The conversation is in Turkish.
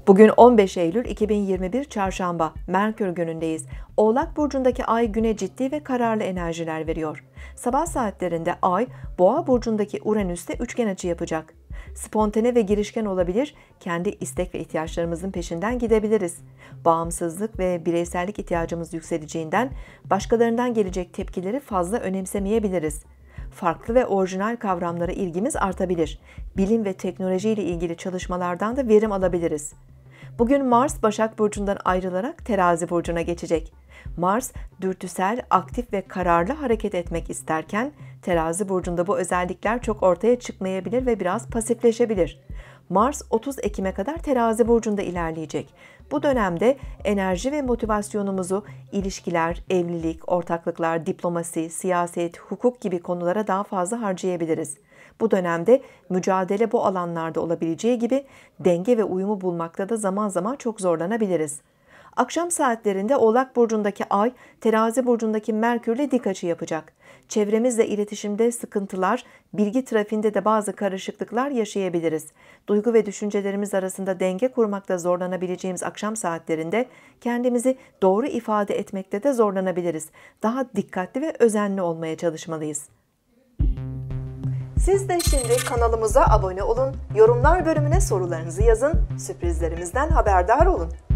Bugün 15 Eylül 2021 Çarşamba, Merkür günündeyiz. Oğlak burcundaki ay güne ciddi ve kararlı enerjiler veriyor. Sabah saatlerinde ay, Boğa burcundaki Uranüs'te üçgen açı yapacak. Spontane ve girişken olabilir, kendi istek ve ihtiyaçlarımızın peşinden gidebiliriz. Bağımsızlık ve bireysellik ihtiyacımız yükseleceğinden başkalarından gelecek tepkileri fazla önemsemeyebiliriz. Farklı ve orijinal kavramlara ilgimiz artabilir. Bilim ve teknoloji ile ilgili çalışmalardan da verim alabiliriz. Bugün Mars Başak Burcu'ndan ayrılarak Terazi Burcu'na geçecek. Mars, dürtüsel, aktif ve kararlı hareket etmek isterken, Terazi Burcu'nda bu özellikler çok ortaya çıkmayabilir ve biraz pasifleşebilir. Mars 30 Ekim'e kadar Terazi Burcu'nda ilerleyecek. Bu dönemde enerji ve motivasyonumuzu ilişkiler, evlilik, ortaklıklar, diplomasi, siyaset, hukuk gibi konulara daha fazla harcayabiliriz. Bu dönemde mücadele bu alanlarda olabileceği gibi denge ve uyumu bulmakta da zaman zaman çok zorlanabiliriz. Akşam saatlerinde Oğlak Burcu'ndaki Ay, Terazi Burcu'ndaki Merkür'le dik açı yapacak. Çevremizle iletişimde sıkıntılar, bilgi trafiğinde de bazı karışıklıklar yaşayabiliriz. Duygu ve düşüncelerimiz arasında denge kurmakta zorlanabileceğimiz akşam saatlerinde kendimizi doğru ifade etmekte de zorlanabiliriz. Daha dikkatli ve özenli olmaya çalışmalıyız. Siz de şimdi kanalımıza abone olun, yorumlar bölümüne sorularınızı yazın, sürprizlerimizden haberdar olun.